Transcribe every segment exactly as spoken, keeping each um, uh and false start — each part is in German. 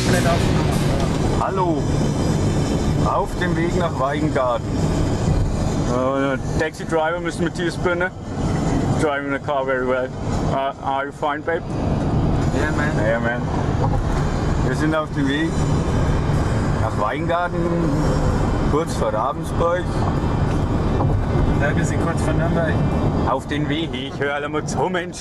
komplett aufgenommen. Hallo, auf dem Weg nach Weigengarten. Uh, taxi driver, Mister Matthias Spinner. Driving the car very well. Uh, are you fine, babe? Ja, man. Ja, man. Wir sind auf dem Weg nach Weigengarten, kurz vor Ravensburg. Ja, wir sind kurz vor Nürnberg. Auf den Weg, ich höre alle mal zu, Mensch.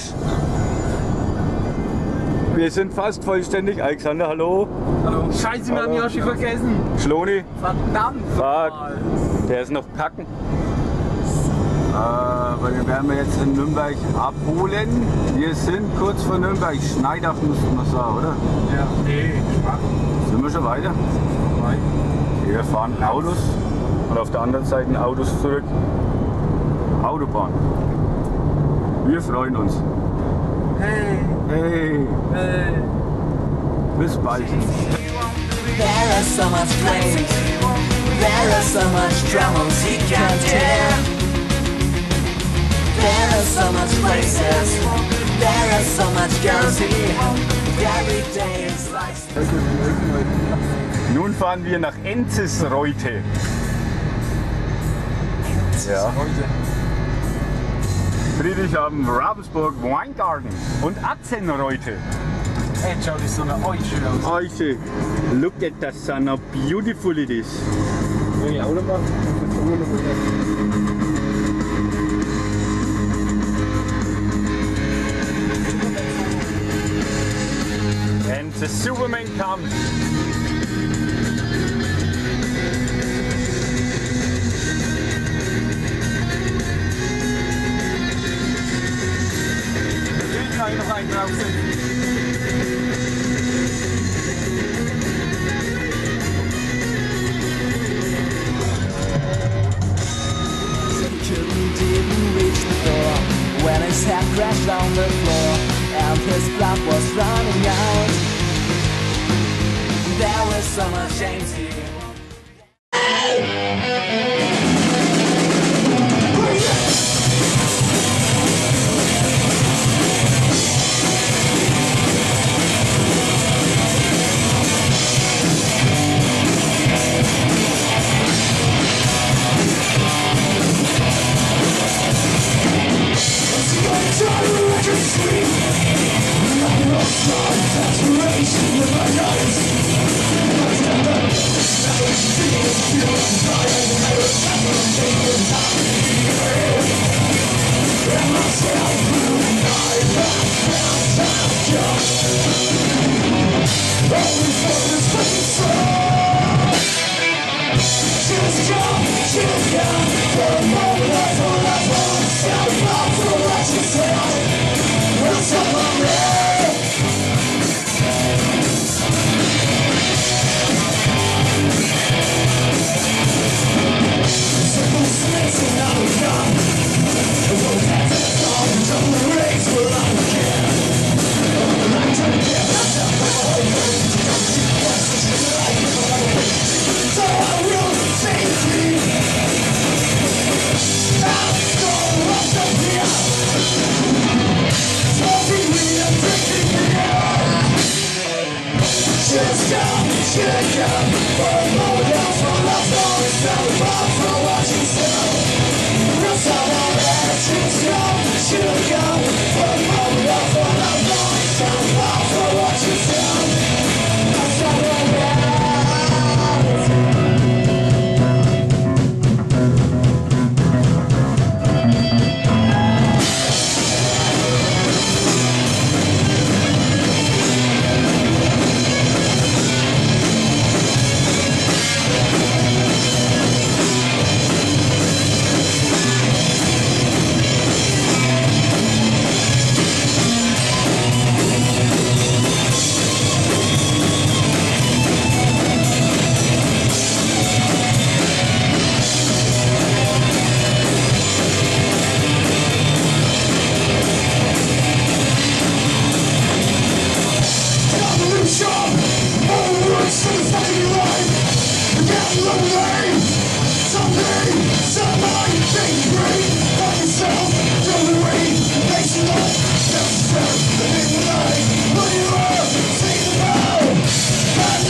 Wir sind fast vollständig. Alexander, hallo. Hallo. Scheiße, wir haben Joshi vergessen. Schloni. Verdammt. Fuck. Der ist noch kacken. Äh, weil wir werden wir jetzt in Nürnberg abholen. Wir sind kurz vor Nürnberg. Schneidach müssten wir sagen, oder? Ja. Nee, Schwach. Sind wir schon weiter? Nein. Wir fahren Autos und auf der anderen Seite Autos zurück. Autobahn. Wir freuen uns. Hey. Hey, Hey. bis bald. There is so much pain, there is so much troubles he can't hear. There is so much places, there is so much girls he every day is like. Nun fahren wir nach Enzisreute. Ja. Friedrichshafen, Ravensburg, Weingarten und Atzenreute. Hey, schau, das ist so eine Eiche aus. Eiche, look at that sun, how beautiful it is. Will ich auch noch machen? And the Superman comes. Ich kann noch einen draufsetzen. Couldn't even reach the door when his head crashed on the floor and his blood was running out. There was so much shame here. What you are, say no.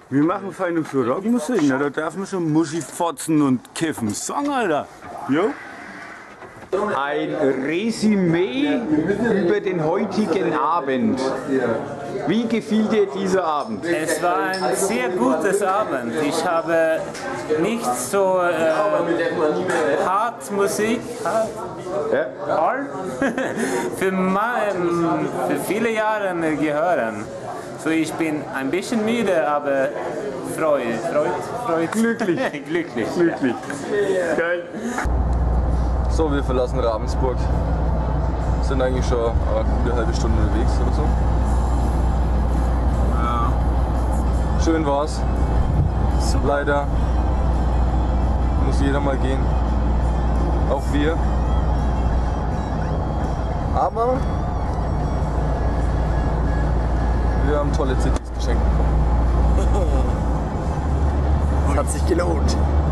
Wir machen feine für Rockmusik, ne? Da darf man schon Muschi fotzen und kiffen. Song, Alter. Jo? Ein Resümee über den heutigen Abend. Wie gefiel dir dieser Abend? Es war ein sehr gutes Abend. Ich habe nicht so äh, hart Musik, hart, Ja. hart für, mein, für viele Jahre gehört. So, ich bin ein bisschen müde, aber freut, freut, freut. Glücklich. Glücklich. Glücklich. Geil. So, wir verlassen Ravensburg. Sind eigentlich schon eine gute halbe Stunde unterwegs oder so. Ja. Schön war's. Leider muss jeder mal gehen. Auch wir. Aber wir haben tolle C Ds geschenkt bekommen. Hat sich gelohnt.